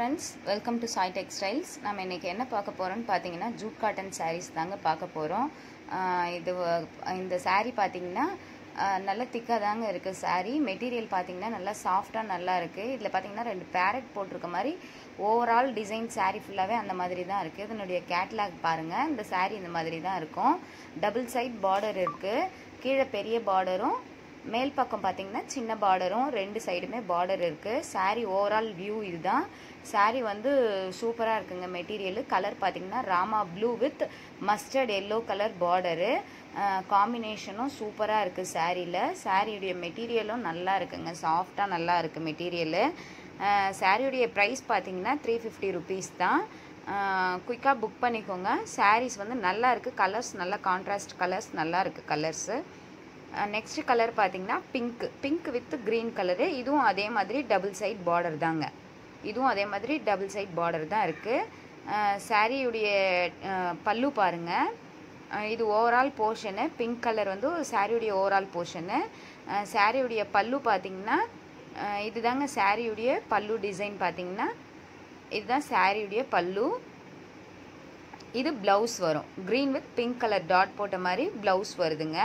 friends, welcome to Sai Textiles. நாம இன்னைக்கு என்ன பார்க்க போறோம்னு பாத்தீங்கன்னா ஜூட் காட்டன் sarees தாங்க பார்க்க போறோம். இந்த saree பாத்தீங்கன்னா நல்ல திக்கா தாங்க இருக்கு saree. மெட்டீரியல் பாத்தீங்கன்னா நல்ல சாஃப்ட்டா நல்லா இருக்கு. இதுல பாத்தீங்கன்னா ரெண்டு பேரட் போட்டுருக்க மாதிரி ஓவரால் டிசைன் saree ஃபுல்லாவே அந்த மாதிரி தான் இருக்கு. இதனுடைய கேட்டலாக் பாருங்க. இந்த saree இந்த மாதிரி தான் இருக்கும். டபுள் சைடு பார்டர் இருக்கு. கீழ பெரிய பார்டரும் மேல் பக்கம் பாத்தீங்கன்னா சின்ன பார்டரும் ரெண்டு சைடுமே பார்டர் இருக்கு. saree ஓவரால் வியூ இதுதான். saree வந்து சூப்பரா இருக்குங்க. மெட்டீரியல் கலர் பாத்தீங்கன்னா Rama blue with mustard yellow colour border. காம்பினேஷனும் சூப்பரா இருக்கு சாரியில. சாரியுடைய மெட்டீரியலும் நல்லா இருக்குங்க. சாஃப்டா நல்லா இருக்கு மெட்டீரியல். சாரியுடைய ப்ரைஸ் பாத்தீங்கன்னா 350 ருபீஸ் தான். குயிக்கா புக் பண்ணிக்கோங்க. சாரீஸ் வந்து நல்லா இருக்கு. கலர்ஸ் நல்லா கான்ட்ராஸ்ட் கலர்ஸ் நல்லா இருக்கு கலர்ஸ். நெக்ஸ்ட் கலர் பாத்தீங்கன்னா பிங்க் வித் கிரீன் கலரு. இதுவும் அதே மாதிரி டபுள் சைட் பார்டர் தாங்க. இதுவும் அதே மாதிரி டபுள் சைட் பார்டர் தான் இருக்கு. சாரியுடைய பல்லு பாருங்க. இது ஓவரால் போர்ஷனு. பிங்க் கலர் வந்து சாரியுடைய ஓவரால் போர்ஷனு. சாரியுடைய பல்லு பாத்தீங்கன்னா இதுதாங்க சாரியுடைய பல்லு டிசைன். பாத்தீங்கன்னா இதுதான் சாரியுடைய பல்லு. இது பிளவுஸ் வரும். Green with pink colour dot போட்ட மாதிரி பிளவுஸ் வருதுங்க.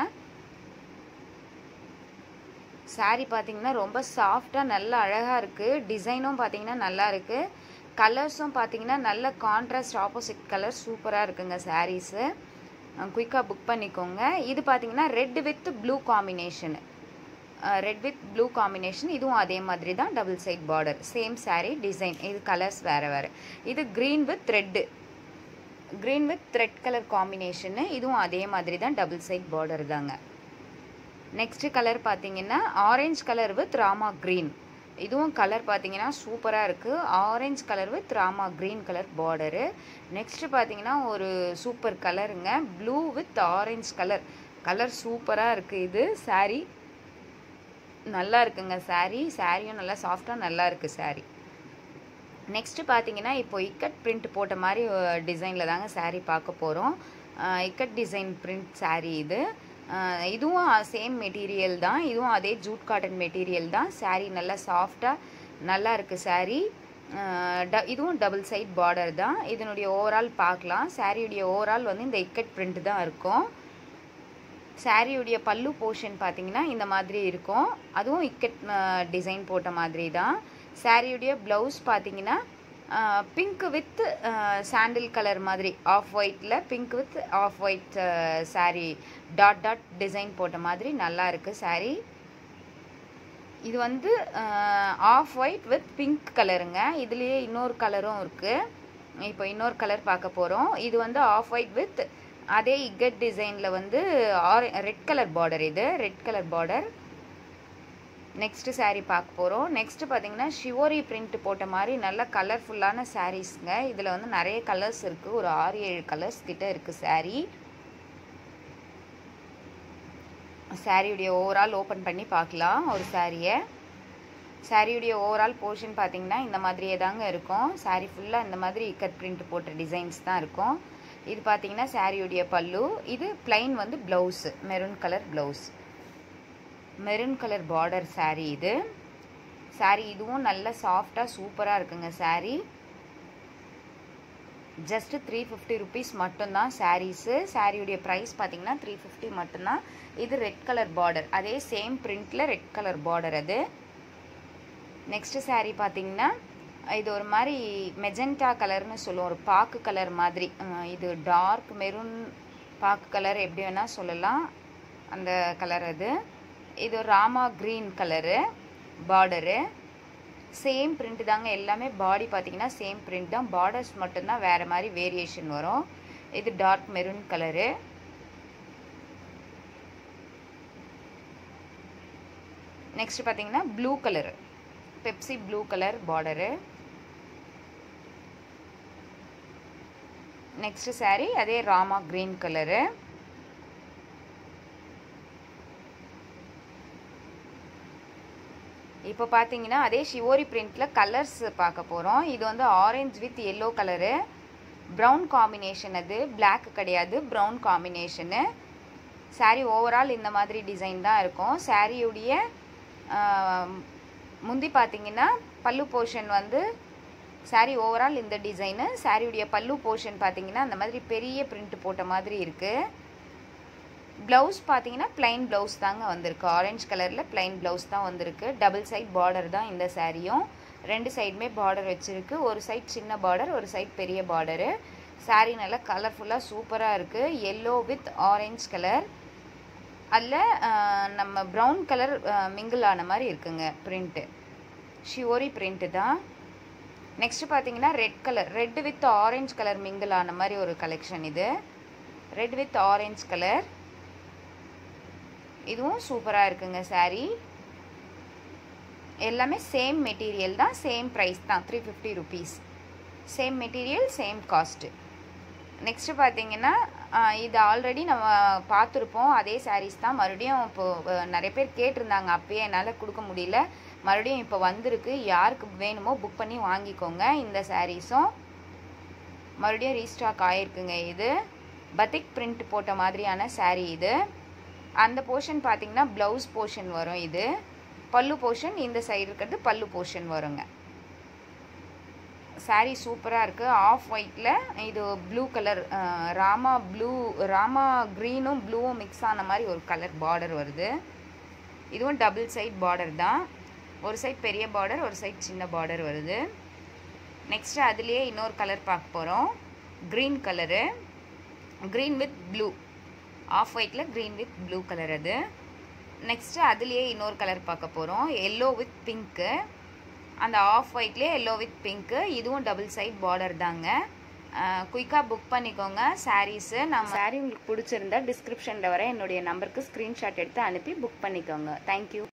சாரி பாத்தீங்கன்னா ரொம்ப சாஃப்டா நல்லா அழகா இருக்கு. டிசைனும் பாத்தீங்கன்னா நல்லா இருக்கு. கலர்ஸும் பாத்தீங்கன்னா நல்ல கான்ட்ராஸ்ட் ஆப்போசிட் கலர் சூப்பரா இருக்குங்க சாரீஸ். குயிக்கா புக் பண்ணிக்கோங்க. இது பாத்தீங்கன்னா red with blue combination. Red with blue combination. இதுவும் அதே மாதிரி தான் double side border. Same sari design. இது கலர்ஸ் வேற வேற. இது green with red. Green with red colour combination. இதுவும் அதே மாதிரி தான் டபுள் சைட் பார்டர் தாங்க. நெக்ஸ்ட் கலர் பாத்தீங்கன்னா orange colour with Rama green. இதுவும் கலர் பாத்தீங்கன்னா சூப்பரா இருக்கு. Orange colour with Rama green colour border. Next பாத்தீங்கன்னா ஒரு சூப்பர் கலருங்க. Blue with orange colour. Colour சூப்பரா இருக்கு. இது சாரி நல்லா இருக்குங்க. சாரியும் நல்லா சாஃப்டா நல்லா இருக்கு சாரி. நெக்ஸ்ட் பாத்தீங்கன்னா இப்போ இக்கட் பிரிண்ட் போட்ட மாதிரி டிசைன்ல தாங்க சாரி பார்க்க போறோம். இக்கட் டிசைன் பிரிண்ட் சாரி இது. இதுவும் சேம் மெட்டீரியல் தான். இதுவும் அதே ஜூட் காட்டன் மெட்டீரியல் தான். சாரி நல்லா சாஃப்டா நல்லா இருக்கு சாரி. இதுவும் டபுள் சைட் பார்டர் தான். இதனுடைய ஓவரால் பார்க்கலாம். சாரியுடைய ஓவரால் வந்து இந்த இக்கட் பிரிண்ட் தான் இருக்கும். சாரியுடைய பல்லு போர்ஷன் பார்த்தீங்கன்னா இந்த மாதிரி இருக்கும். அதுவும் இக்கட் டிசைன் போட்ட மாதிரி தான். சாரியுடைய பிளவுஸ் பார்த்தீங்கன்னா பிங்க் வித் சாண்டில் கலர் மாதிரி ஆஃப் ஒயிட்ல pink with off white sari dot dot design போட்ட மாதிரி நல்லா இருக்கு சாரி. இது வந்து ஆஃப் ஒயிட் வித் பிங்க் கலருங்க. இதுலயே இன்னொரு கலரும் இருக்கு. இப்போ இன்னொரு கலர் பார்க்க போறோம். இது வந்து ஆஃப் ஒயிட் வித் அதே இக்கட் டிசைன்ல வந்து ரெட் கலர் பார்டர். இது red colour border. Next sari பார்க்க போறோம். நெக்ஸ்ட் பாத்தீங்கன்னா ஷிவோரி பிரிண்ட் போட்ட மாதிரி நல்ல கலர்ஃபுல்லான சாரீஸ்ங்க. இதுல வந்து நிறைய கலர்ஸ் இருக்கு. ஒரு 6-7 கலர்ஸ் கிட்ட இருக்கு சாரி. சாரியுடைய ஓவரால் ஓபன் பண்ணி பார்க்கலாம் ஒரு சாரிய. சாரியுடைய ஓவரால் போர்ஷன் பாத்தீங்கன்னா இந்த மாதிரியே தாங்க இருக்கும். சாரி ஃபுல்லா இந்த மாதிரி இக்கட் பிரிண்ட் போட்ட டிசைன்ஸ் தான் இருக்கும். இது பாத்தீங்கன்னா சாரியுடைய பல்லு. இது பிளைன் வந்து blouse. Maroon colour blouse. Maroon colour border sari இது. சாரி இதுவும் நல்ல சாஃப்டா சூப்பரா இருக்குங்க சாரி. ஜஸ்ட் 350 ருபீஸ் மட்டும்தான் சாரீஸ். சாரியுடைய பிரைஸ் பாத்தீங்கன்னா 350 மட்டும்தான். இது ரெட் கலர் பார்டர். அதே சேம் பிரிண்ட்ல ரெட் கலர் பார்டர் அது. நெக்ஸ்ட் சாரி பாத்தீங்கன்னா இது ஒரு மாதிரி மெஜெண்டா கலர்னு சொல்லுவோம். ஒரு பாக்கு கலர் மாதிரி. இது டார்க் மெரூன் பாக்கு கலர் எப்படி வேணா சொல்லலாம். அந்த கலர் அது. இது Rama green colour border. Same print தாங்க. எல்லாமே பாடி பாத்தீங்கன்னா சேம் பிரிண்ட் தான். பார்டர்ஸ் மட்டும்தான் வேற மாதிரி வேரியேஷன் வரும். இது டார்க் மெரூன் கலரு. நெக்ஸ்ட் பாத்தீங்கன்னா blue colour. Pepsi blue colour border. Next sari அதே ராமா கிரீன் கலரு. இப்போ பாத்தீங்கன்னா அதே ஷிவோரி பிரிண்ட்ல கலர்ஸ் பார்க்க போறோம். இது வந்து orange with yellow colour. Brown combination. அது பிளாக் கிடையாது, பிரவுன் காம்பினேஷனு. சாரி ஓவரால் இந்த மாதிரி டிசைன் தான் இருக்கும். சாரியுடைய முந்தி பாத்தீங்கன்னா பல்லு போர்ஷன் வந்து saree ஓவரால் இந்த டிசைனு. சாரியுடைய பல்லு போர்ஷன் பார்த்தீங்கன்னா அந்த மாதிரி பெரிய பிரிண்ட் போட்ட மாதிரி இருக்குது. ப்ளவுஸ் பார்த்தீங்கன்னா பிளைன் ப்ளவுஸ் தாங்க வந்திருக்கு. ஆரஞ்சு கலரில் பிளைன் ப்ளவுஸ் தான் வந்திருக்கு. டபுள் சைட் பார்டர் தான் இந்த சாரியும். ரெண்டு சைடுமே பார்டர் வச்சுருக்கு. ஒரு சைட் சின்ன பார்டர், ஒரு சைட் பெரிய பார்டரு. சாரீ நல்லா கலர்ஃபுல்லாக சூப்பராக இருக்குது. எல்லோ வித் ஆரஞ்ச் கலர், அதில் நம்ம ப்ரௌன் கலர் மிங்கிள் ஆன மாதிரி இருக்குங்க பிரிண்ட்டு. ஷியோரி பிரிண்ட்டு தான். நெக்ஸ்ட்டு பார்த்தீங்கன்னா red colour, red with orange colour mingle ஆன மாதிரி ஒரு கலெக்ஷன் இது. ரெட் வித் ஆரஞ்ச் கலர், இதுவும் சூப்பராக இருக்குங்க சாரீ. எல்லாமே சேம் மெட்டீரியல் தான், சேம் ப்ரைஸ் தான், 350 rupees. Same material, same cost. Next பார்த்தீங்கன்னா இது ஆல்ரெடி நம்ம பார்த்துருப்போம், அதே சாரீஸ் தான். மறுபடியும் இப்போது நிறைய பேர் கேட்டிருந்தாங்க, அப்பயே என்னால் கொடுக்க முடியல. மறுபடியும் இப்போ வந்திருக்கு. யாருக்கு வேணுமோ புக் பண்ணி வாங்கிக்கோங்க. இந்த சாரீஸும் மறுபடியும் ரீஸ்டாக் ஆகிருக்குங்க. இது பத்திக் பிரிண்ட் போட்ட மாதிரியான சாரீ இது. அந்த போர்ஷன் பார்த்தீங்கன்னா ப்ளவுஸ் போர்ஷன் வரும். இது பல்லு போர்ஷன், இந்த சைடு இருக்கிறது பல்லு போர்ஷன் வருங்க. சாரீ சூப்பராக இருக்குது. ஆஃப் ஒயிட்டில் இது ப்ளூ கலர், ராமா க்ரீனும் ப்ளூவும் மிக்ஸ் ஆன மாதிரி ஒரு கலர் பார்டர் வருது. இதுவும் டபுள் சைட் பார்டர் தான். ஒரு சைட் பெரிய பார்டர், ஒரு சைட் சின்ன பார்டர் வருது. நெக்ஸ்ட்டு அதுலேயே இன்னொரு கலர் பார்க்க போகிறோம். Green colour, green with blue, off ஒயிட்டில் க்ரீன் வித் ப்ளூ கலர் அது. நெக்ஸ்ட்டு அதுலேயே இன்னொரு கலர் பார்க்க போகிறோம். எல்லோ வித் பிங்க்கு, அந்த ஆஃப் ஒயிட்லேயே எல்லோ வித் பிங்க்கு. இதுவும் டபுள் சைட் பார்டர் தாங்க. குயிக்காக புக் பண்ணிக்கோங்க சாரீஸு. நம்ம சாரீ உங்களுக்கு பிடிச்சிருந்தா டிஸ்கிரிப்ஷனில் வர என்னுடைய நம்பருக்கு ஸ்க்ரீன்ஷாட் எடுத்து அனுப்பி புக் பண்ணிக்கோங்க. தேங்க்யூ.